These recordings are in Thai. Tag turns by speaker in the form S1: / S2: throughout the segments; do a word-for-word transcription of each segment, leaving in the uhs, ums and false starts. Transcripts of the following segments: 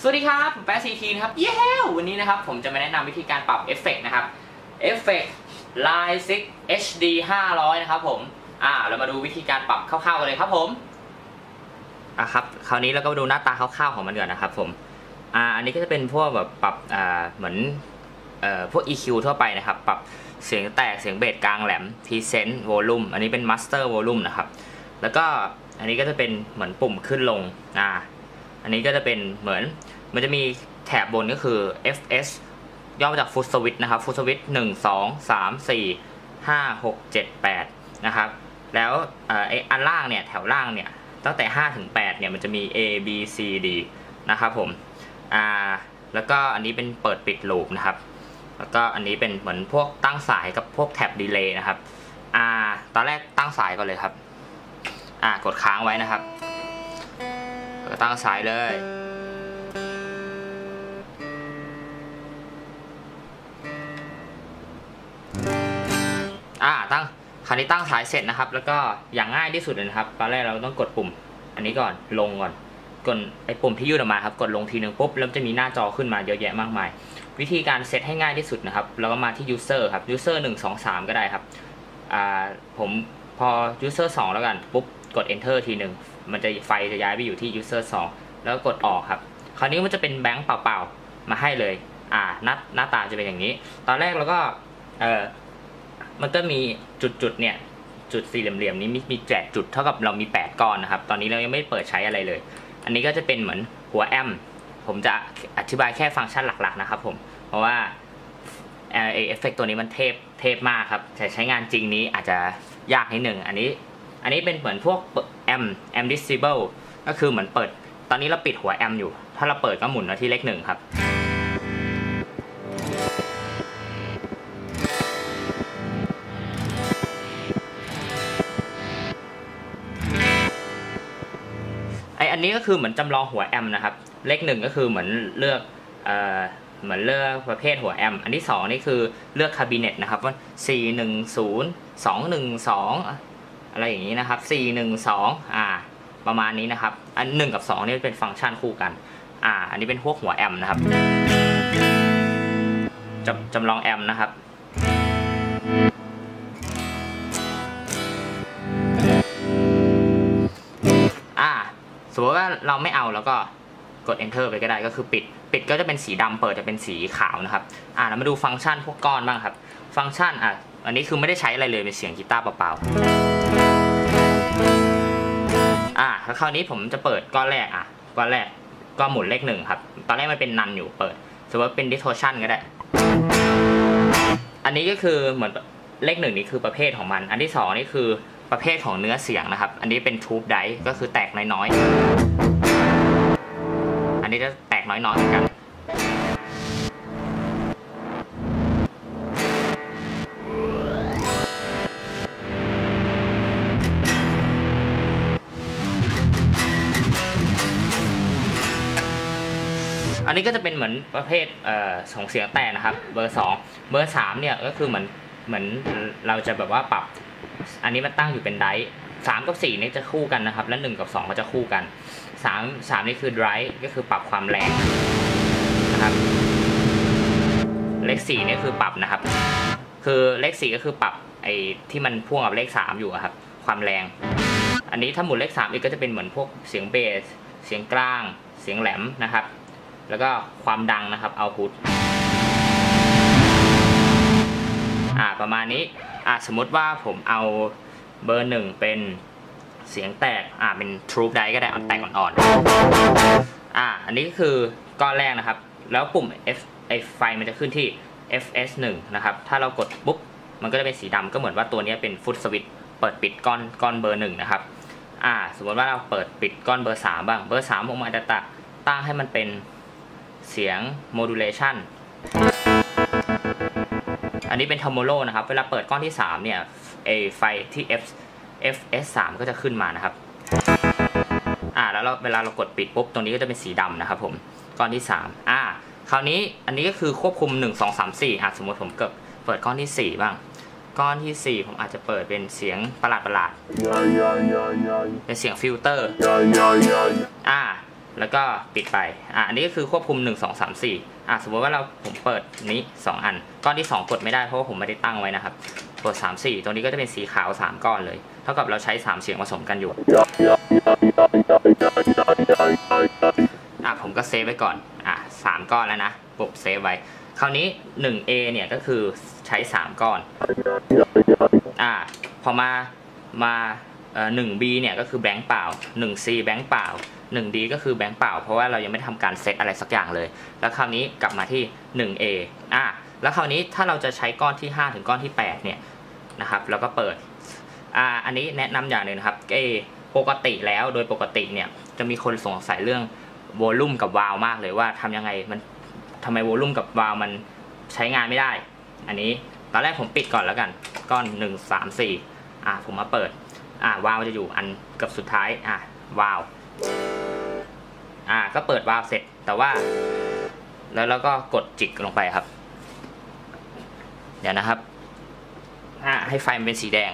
S1: สวัสดีครับผมแป๊ะซีทีนะครับเย้วันนี้นะครับผมจะมาแนะนำวิธีการปรับเอฟเฟกต์นะครับเอฟเฟกต์ Line ซิก เอช ดี ห้าร้อยนะครับผมอ่าเรามาดูวิธีการปรับคร่าวๆกันเลยครับผมอ่ะครับคราวนี้เราก็มาดูหน้าตาคร่าวๆของมันก่อนนะครับผมอ่าอันนี้ก็จะเป็นพวกแบบปรับอ่าเหมือนเอ่อพวก อี คิว ทั่วไปนะครับปรับเสียงแตกเสียงเบสกลางแหลม Present Volume อันนี้เป็น Master Volume นะครับแล้วก็อันนี้ก็จะเป็นเหมือนปุ่มขึ้นลงอ่าอันนี้ก็จะเป็นเหมือนมันจะมีแถบบนก็คือ เอฟ เอส ย่อมาจาก Foot Switch นะครับ Foot Switch หนึ่ง สอง สาม สี่ ห้า หก เจ็ด แปดนะครับแล้วไอ้อันล่างเนี่ยแถวล่างเนี่ยตั้งแต่ห้าถึงแปดเนี่ยมันจะมี A B C D นะครับผมอ่าแล้วก็อันนี้เป็นเปิดปิดลูปนะครับแล้วก็อันนี้เป็นเหมือนพวกตั้งสายกับพวกแท็บดีเลย์นะครับอ่าตอนแรกตั้งสายก่อนเลยครับอ่ากดค้างไว้นะครับก็ตั้งสายเลยอ่าตั้งคราวนี้ตั้งสายเสร็จนะครับแล้วก็อย่างง่ายที่สุดเลยนะครับตอนแรกเราต้องกดปุ่มอันนี้ก่อนลงก่อนกดไอ้ปุ่มที่ยื่นออกมาครับกดลงทีนึงปุ๊บแล้วจะมีหน้าจอขึ้นมาเยอะแยะมากมายวิธีการเซตให้ง่ายที่สุดนะครับเราก็มาที่ user ครับ user หนึ่ง สอง สามก็ได้ครับอ่าผมพอ user สองแล้วกันปุ๊บกด enter ทีนึงมันจะไฟจะย้ายไปอยู่ที่ user สองแล้วกดออกครับคราวนี้มันจะเป็นแบงค์เปล่าๆมาให้เลยอ่าหน้าหน้าตาจะเป็นอย่างนี้ตอนแรกเราก็เออมันก็มีจุดๆเนี่ยจุดสี่เหลี่ยมๆนี้มีมีแปดจุดเท่ากับเรามีแปดก้อนนะครับตอนนี้เรายังไม่เปิดใช้อะไรเลยอันนี้ก็จะเป็นเหมือนหัวแอมผมจะอธิบายแค่ฟังก์ชันหลักๆนะครับผมเพราะว่าเอฟเฟกต์ตัวนี้มันเทพเทพมากครับแต่ใช้งานจริงนี้อาจจะยากนิดหนึ่งอันนี้อันนี้เป็นเหมือนพวกแอมแอม disable ก็คือเหมือนเปิดตอนนี้เราปิดหัวแอมอยู่ถ้าเราเปิดก็หมุนมาที่เลขหนึ่งครับไออันนี้ก็คือเหมือนจำลองหัวแอมนะครับเลขหนึ่งก็คือเหมือนเลือกเอ่อเหมือนเลือกประเภทหัวแอมอันที่สองนี่คือเลือกคาบิเนตนะครับว่าสี่หนึ่งศูนย์ สองหนึ่งสองอะไรอย่างนี้นะครับสี่หนึ่งสองอ่าประมาณนี้นะครับอันหนึ่งกับสองนี่เป็นฟังก์ชันคู่กันอ่าอันนี้เป็นพวกหัวแอมนะครับจำจำลองแอมนะครับอ่าสมมติว่าเราไม่เอาแล้วก็กด enter ไปก็ได้ก็คือปิดปิดก็จะเป็นสีดำเปิดจะเป็นสีขาวนะครับอ่าเรามาดูฟังก์ชันพวกก้อนบ้างครับฟังก์ชันอ่ะอันนี้คือไม่ได้ใช้อะไรเลยเป็นเสียงกีตาร์เปล่าๆอ่าคราวนี้ผมจะเปิดก้อนแรกอ่ะก้อนแรกก็หมุนเลขหนึ่งครับตอนแรกมันเป็นนันอยู่เปิดสมมติว่าเป็น distortion ก็ได้อันนี้ก็คือเหมือนเลขหนึ่งนี่คือประเภทของมันอันที่สองนี่คือประเภทของเนื้อเสียงนะครับอันนี้เป็น tube dice ก็คือแตกน้อยๆอันนี้จะแตกน้อยๆเหมือนกันอันนี้ก็จะเป็นเหมือนประเภทเอ่อส่งเสียงแตกนะครับเบอร์สองเบอร์สามเนี่ยก็คือเหมือนเหมือนเราจะแบบว่าปรับอันนี้มันตั้งอยู่เป็นไดร์สามกับสี่นี่จะคู่กันนะครับและหนึ่งกับสองก็จะคู่กันสาม สามนี่คือไดร์ก็คือปรับความแรงนะครับเลขสี่นี่คือปรับนะครับคือเลขสี่ก็คือปรับไอ้ที่มันพ่วงกับเลขสามอยู่ครับความแรงอันนี้ถ้าหมุนเลขสามอีกก็จะเป็นเหมือนพวกเสียงเบสเสียงกลางเสียงแหลมนะครับแล้วก็ความดังนะครับเอาพุทอ่าประมาณนี้อ่าสมมติว่าผมเอาเบอร์หนึ่งเป็นเสียงแตกอ่าเป็น True Dice ก็ได้เอาแตกอ่อนๆอ่าอันนี้ก็คือก้อนแรกนะครับแล้วปุ่ม F ไอไฟมันจะขึ้นที่ เอฟ เอส หนึ่งนะครับถ้าเรากดปุ๊บมันก็จะเป็นสีดำก็เหมือนว่าตัวนี้เป็น Foot Switch เปิดปิดก้อนก้อนเบอร์หนึ่งนะครับอ่าสมมติว่าเราเปิดปิดก้อนเบอร์สามบ้างเบอร์สามผมอาจจะตั้งให้มันเป็นเสียง modulation อันนี้เป็น tremolo นะครับเวลาเปิดก้อนที่สามเนี่ยไอไฟที่ F เอฟ เอส สามก็จะขึ้นมานะครับอ่าแล้วเราเวลาเรากดปิดปุ๊บตรงนี้ก็จะเป็นสีดำนะครับผมก้อนที่สามอ่าคราวนี้อันนี้ก็คือควบคุมหนึ่ง สอง สาม สี่อ่ะสมมติผมเกิดเปิดก้อนที่สี่บ้างก้อนที่สี่ผมอาจจะเปิดเป็นเสียงประหลาดประหลาดเป็นเสียงฟิลเตอร์อ่าแล้วก็ปิดไปอ่ะอันนี้ก็คือควบคุมหนึ่ง สอง สาม สี่อ่ะสมมติว่าเราผมเปิดนี้สองอันก้อนที่สองกดไม่ได้เพราะว่าผมไม่ได้ตั้งไว้นะครับกดสาม สี่ตัวนี้ก็จะเป็นสีขาวสามก้อนเลยเท่ากับเราใช้สามเสียงผสมกันอยู่อ่ะผมก็เซฟไว้ก่อนอ่ะสามก้อนแล้วนะปุ๊บเซฟไว้คราวนี้ หนึ่ง เอ เนี่ยก็คือใช้สามก้อนอ่ะพอมามาเอ่อ หนึ่ง บี เนี่ยก็คือแบงค์เปล่า หนึ่ง ซี แบงค์เปล่า หนึ่ง ดี ก็คือแบงค์เปล่าเพราะว่าเรายังไม่ทำการเซตอะไรสักอย่างเลยแล้วคราวนี้กลับมาที่ หนึ่ง เอ อ่ะแล้วคราวนี้ถ้าเราจะใช้ก้อนที่ห้าถึงก้อนที่แปดเนี่ยนะครับแล้วก็เปิดอ่าอันนี้แนะนำอย่างหนึ่งนะครับเอปกติแล้วโดยปกติเนี่ยจะมีคนสงสัยเรื่องโวลูมกับวาล์วมากเลยว่าทำยังไงมันทำไมโวลูมกับวาล์วมันใช้งานไม่ได้อันนี้ตอนแรกผมปิดก่อนแล้วกันก้อนหนึ่ง สาม สี่อ่ะผมมาเปิดอ่าวาล์วจะอยู่อันเกือบสุดท้ายอ่ะวาล์วอ่าก็เปิดวาล์วเสร็จแต่ว่าแล้วเราก็กดจิกลงไปครับเดี๋ยวนะครับอ่าให้ไฟมันเป็นสีแดง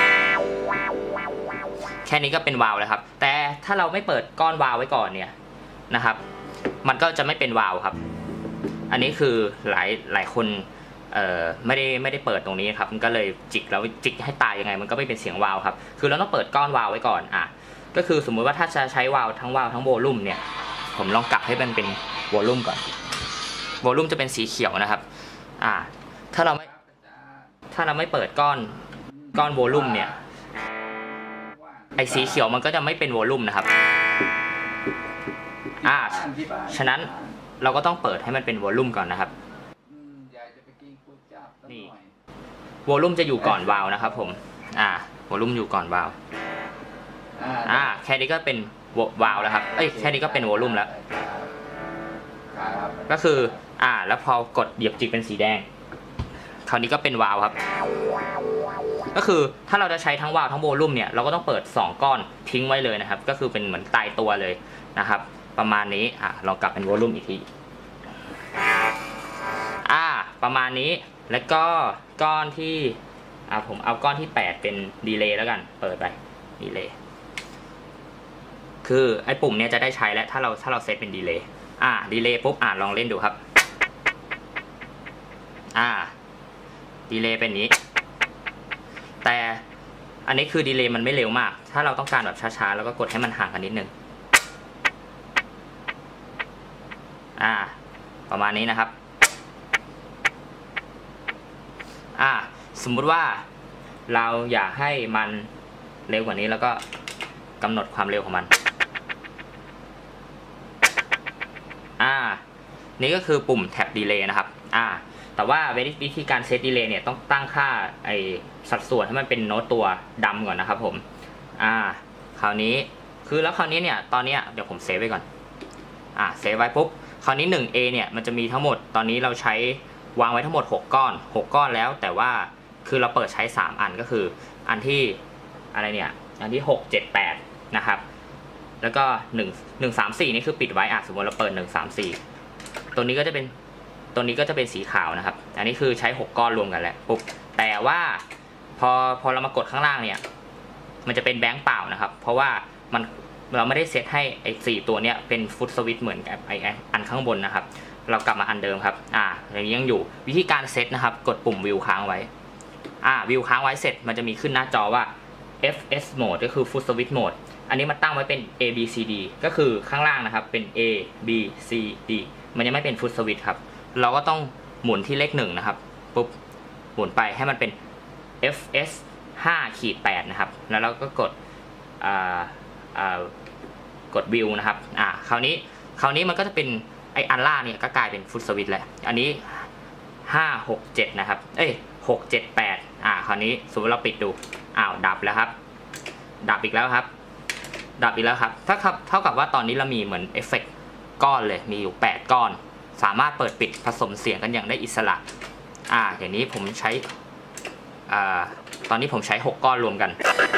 S1: แค่นี้ก็เป็นวาล์วแล้วครับแต่ถ้าเราไม่เปิดก้อนวาล์วไว้ก่อนเนี่ยนะครับมันก็จะไม่เป็นวาล์วครับอันนี้คือหลายหลายคนเอ่อไม่ได้ไม่ได้เปิดตรงนี้ครับมันก็เลยจิกแล้วจิกให้ตายยังไงมันก็ไม่เป็นเสียงวาล์วครับคือเราต้องเปิดก้อนวาล์วไว้ก่อนอ่ะก็คือสมมุติว่าถ้าจะใช้วาล์วทั้งวาล์วทั้งโวลูมเนี่ยผมลองกลับให้มันเป็นโวลูมก่อนโวลูมจะเป็นสีเขียวนะครับอ่าถ้าเราไม่ถ้าเราไม่เปิดก้อนก้อนโวลูมเนี่ยไอสีเขียวมันก็จะไม่เป็นโวลูมนะครับอ่าฉะนั้นเราก็ต้องเปิดให้มันเป็นโวลูมก่อนนะครับนี่โวลูมจะอยู่ก่อนวาล์วนะครับผมอ่าโวลูมอยู่ก่อนวาล์วอ่าแค่นี้ก็เป็นวาล์วแล้วครับเอ้ยแค่นี้ก็เป็นโวลูมแล้วก็คืออ่าแล้วพอกดเหยียบจิกเป็นสีแดงคราวนี้ก็เป็นวาล์วครับก็คือถ้าเราจะใช้ทั้งวาล์วทั้งโวลูมเนี่ยเราก็ต้องเปิดสองก้อนทิ้งไว้เลยนะครับก็คือเป็นเหมือนตายตัวเลยนะครับประมาณนี้อ่ะลองกลับเป็นโวลูมอีกทีอ่าประมาณนี้แล้วก็ก้อนที่อ่าผมเอาก้อนที่แปดเป็นดีเลย์แล้วกันเปิดไปดีเลย์คือไอ้ปุ่มเนี้ยจะได้ใช้แล้วถ้าเราถ้าเราเซตเป็นดีเลย์อ่าดีเลย์ปุ๊บอ่าลองเล่นดูครับอ่าดีเลย์เป็นนี้แต่อันนี้คือดีเลย์มันไม่เร็วมากถ้าเราต้องการแบบช้าๆแล้วก็กดให้มันห่างกันนิดนึงอ่าประมาณนี้นะครับอ่าสมมุติว่าเราอยากให้มันเร็วกว่านี้แล้วก็กำหนดความเร็วของมันอ่านี่ก็คือปุ่มแท็บดีเลย์นะครับอ่าแต่ว่าวิธีการเซตดีเลย์เนี่ยต้องตั้งค่าไอสัดส่วนให้มันเป็นโน้ตตัวดำก่อนนะครับผมอ่าคราวนี้คือแล้วคราวนี้เนี่ยตอนนี้เดี๋ยวผมเซฟไว้ก่อนอ่าเซฟไว้ปุ๊บคราวนี้ หนึ่ง เอ เนี่ยมันจะมีทั้งหมดตอนนี้เราใช้วางไว้ทั้งหมดหกก้อนหกก้อนแล้วแต่ว่าคือเราเปิดใช้สามอันก็คืออันที่อะไรเนี่ยอันที่หก เจ็ด แปดนะครับแล้วก็หนึ่ง หนึ่ง สาม สี่นี่คือปิดไว้อ่ะสมมติเราเปิดหนึ่ง สาม สี่ตัวนี้ก็จะเป็นตัวนี้ก็จะเป็นสีขาวนะครับอันนี้คือใช้หกก้อนรวมกันแล้วปุ๊บแต่ว่าพอพอเรามากดข้างล่างเนี่ยมันจะเป็นแบงค์เปล่านะครับเพราะว่ามันเราไม่ได้เซตให้ไอ้สี่ตัวเนี้ยเป็นฟุตสวิตช์เหมือนกับไอ้อันข้างบนนะครับเรากลับมาอันเดิมครับอ่าอย่างนี้ยังอยู่วิธีการเซตนะครับกดปุ่มวิวค้างไว้อ่าวิวค้างไว้เสร็จมันจะมีขึ้นหน้าจอว่า เอฟ เอส mode ก็คือ Foot Switch mode อันนี้มันตั้งไว้เป็น A B C D ก็คือข้างล่างนะครับเป็น A B C D มันยังไม่เป็น Foot Switch ครับเราก็ต้องหมุนที่เลขหนึ่งนะครับปุ๊บหมุนไปให้มันเป็น เอฟ เอส ห้า แปด นะครับแล้วเราก็กดอ่าอ่ากดวิวนะครับอ่าคราวนี้คราวนี้มันก็จะเป็นไออันล่างเนี่ยก็กลายเป็นฟุตสวิตช์แล้วอันนี้ห้า หก เจ็ดนะครับเอ้ยหก เจ็ด แปดอ่าคราวนี้สมมติเราปิดดูอ้าวดับแล้วครับดับอีกแล้วครับดับอีกแล้วครับถ้าเท่ากับว่าตอนนี้เรามีเหมือนเอฟเฟกต์ก้อนเลยมีอยู่แปดก้อนสามารถเปิดปิดผสมเสียงกันอย่างได้อิสระอ่าอย่างนี้ผมใช้อ่าตอนนี้ผมใช้หกก้อนรวมกัน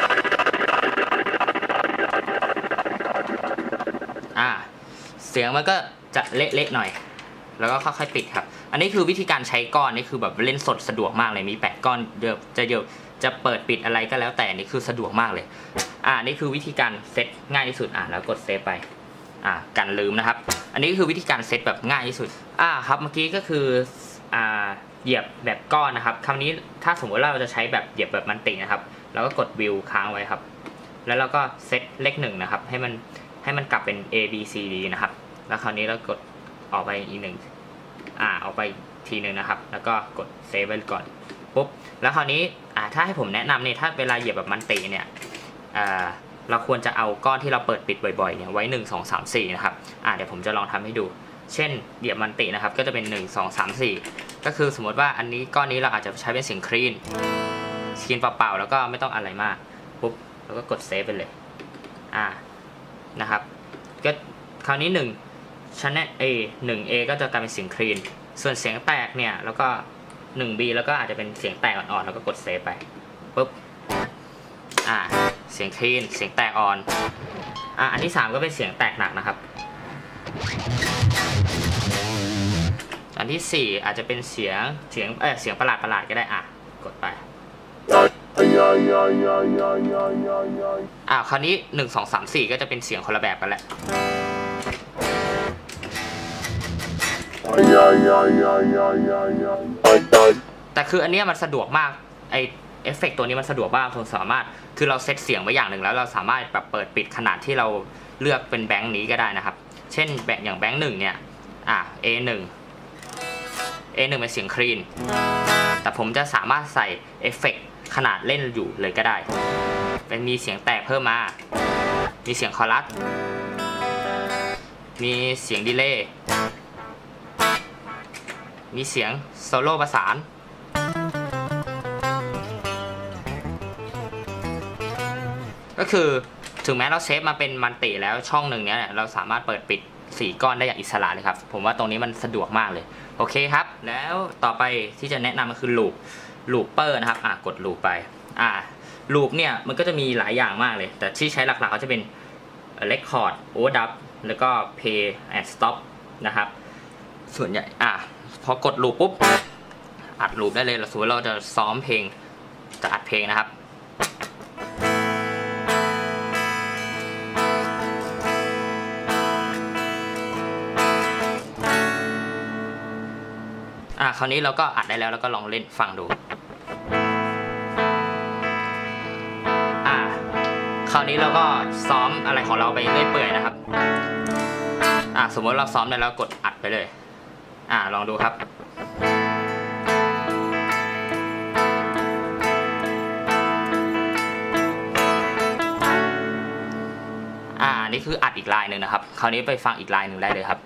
S1: อ่าเสียงมันก็จะเละๆหน่อยแล้วก็ค่อยๆปิดครับอันนี้คือวิธีการใช้ก้อนนี่คือแบบเล่นสดสะดวกมากเลยมีแปดก้อนเยอะจะเยอะจะเปิดปิดอะไรก็แล้วแต่นี่คือสะดวกมากเลยอ่านี่คือวิธีการเซตง่ายที่สุดอ่าแล้วกดเซฟไปอ่ากันลืมนะครับอันนี้คือวิธีการเซตแบบง่ายที่สุดอ่าครับเมื่อกี้ก็คืออ่าเหยียบแบบก้อนนะครับคราวนี้ถ้าสมมติเราจะใช้แบบเหยียบแบบมันตินะครับเราก็กดวิวค้างไว้ครับแล้วเราก็เซตเลขหนึ่งนะครับให้มันให้มันกลับเป็น A B C D นะครับแล้วคราวนี้เรากดออกไปอีกหนึ่งอ่าออกไปทีหนึ่งนะครับแล้วก็กดเซฟไว้ก่อนปุ๊บแล้วคราวนี้อ่าถ้าให้ผมแนะนำเนี่ยถ้าเวลาเหยียบแบบมันติเนี่ยอ่าเราควรจะเอาก้อนที่เราเปิดปิดบ่อยๆเนี่ยไว้หนึ่ง สอง สาม สี่นะครับอ่าเดี๋ยวผมจะลองทำให้ดูเช่นเหยียบมันตินะครับก็จะเป็นหนึ่ง สอง สาม สี่ก็คือสมมติว่าอันนี้ก้อนนี้เราอาจจะใช้เป็นเสียงคลีนสกรีนเปล่าๆแล้วก็ไม่ต้องอะไรมากปุ๊บแล้วก็กดเซฟไปเลยอ่านะครับก็คราวนี้หนึ่งชั้น A หนึ่ง A ก็จะกลายเป็นเสียงคลีนส่วนเสียงแตกเนี่ยแล้วก็หนึ่ง B แล้วก็อาจจะเป็นเสียงแตกอ่อนๆแล้วก็กดเซฟไปปุ๊บอ่าเสียงคลีนเสียงแตกอ่อนอ่าอันที่สามก็เป็นเสียงแตกหนักนะครับอันที่สี่อาจจะเป็นเสียงเสียงเออเสียงประหลาดประหลาดก็ได้อ่ะกดไปอ่าคราวนี้หนึ่ง สอง สาม สี่ก็จะเป็นเสียงคนละแบบกันแหละแต่คืออันนี้มันสะดวกมากไอเอฟเฟกต์ตัวนี้มันสะดวกมากเราสามารถคือเราเซตเสียงไว้อย่างหนึ่งแล้วเราสามารถแบบเปิดปิดขนาดที่เราเลือกเป็นแบงค์นี้ก็ได้นะครับเช่นแบบอย่างแบงค์หนึ่งเนี่ยอ่ะ เอ หนึ่ง เอ หนึ่ง เป็นเสียงคลีนแต่ผมจะสามารถใส่เอฟเฟกต์ขนาดเล่นอยู่เลยก็ได้เป็นมีเสียงแตกเพิ่มมามีเสียงคอรัสมีเสียงดีเลย์มีเสียงโซโล่ประสานก็คือถึงแม้เราเซฟมาเป็นมันติแล้วช่องหนึ่งเนี้ยเราสามารถเปิดปิดสี่ก้อนได้อย่างอิสระเลยครับผมว่าตรงนี้มันสะดวกมากเลยโอเคครับแล้วต่อไปที่จะแนะนำก็คือลูปลูปเปอร์นะครับอ่ะกดลูปไปอ่ะลูปเนี่ยมันก็จะมีหลายอย่างมากเลยแต่ที่ใช้หลักๆก็จะเป็น Record Overdub แล้วก็ Play and Stop นะครับส่วนใหญ่อ่ะพอกดลูปปุ๊บอัดลูปได้เลยสมมติเราจะซ้อมเพลงจะอัดเพลงนะครับอ่ะคราวนี้เราก็อัดได้แล้วแล้วก็ลองเล่นฟังดูอ่ะคราวนี้เราก็ซ้อมอะไรของเราไปเรื่อยเปื่อยนะครับอ่ะสมมติเราซ้อมได้แล้วกดอัดไปเลยอ่ะลองดูครับอ่านี่คืออัดอีกลายหนึ่งนะครับคราวนี้ไปฟังอีกลายหนึ่งได้เลยครับ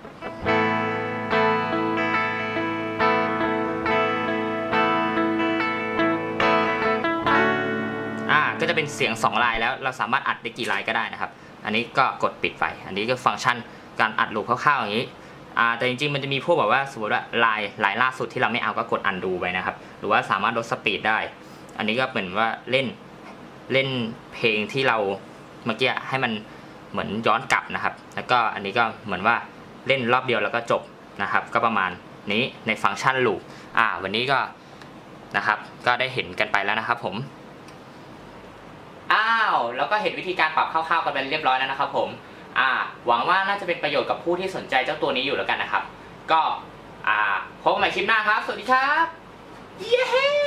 S1: อ่าก็จะเป็นเสียงสองลายแล้วเราสามารถอัดได้กี่ลายก็ได้นะครับอันนี้ก็กดปิดไปอันนี้ก็ฟังก์ชันการอัดลูปคร่าวๆอย่างนี้อ่าแต่จริงๆมันจะมีพวกแบบว่าสมมติว่าลายลายล่าสุดที่เราไม่เอาก็กด undo ไปนะครับหรือว่าสามารถลดสปีดได้อันนี้ก็เหมือนว่าเล่นเล่นเพลงที่เราเมื่อกี้ให้มันเหมือนย้อนกลับนะครับแล้วก็อันนี้ก็เหมือนว่าเล่นรอบเดียวแล้วก็จบนะครับก็ประมาณนี้ในฟังก์ชันลูปอ่าวันนี้ก็นะครับก็ได้เห็นกันไปแล้วนะครับผมอ้าวแล้วก็เห็นวิธีการปรับคร่าวๆกันไปเรียบร้อยแล้วนะครับผมอ่าหวังว่าน่าจะเป็นประโยชน์กับผู้ที่สนใจเจ้าตัวนี้อยู่แล้วกันนะครับก็อ่าพบกันใหม่คลิปหน้าครับสวัสดีครับเย้